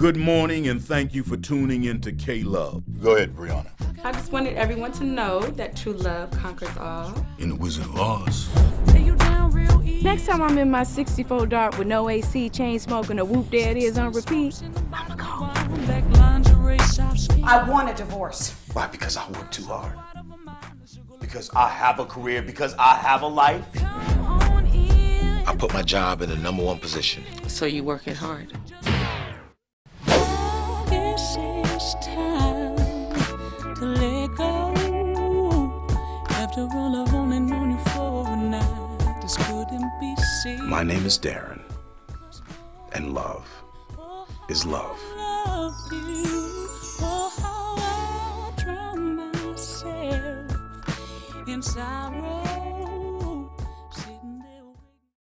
Good morning, and thank you for tuning in to K-Love. Go ahead, Brianna. I just wanted everyone to know that true love conquers all. In The Wizard of Oz. Next time I'm in my 64 Dart with no AC, chain smoking, a whoop, there it is on repeat, I'ma call. I want a divorce. Why? Because I work too hard. Because I have a career. Because I have a life. I put my job in the #1 position. So you working hard. It's time to let go. After all I've only known you for a night, this couldn't be seen. My name is Darren, and love is love. Love you. Oh, how I drown myself in sorrow.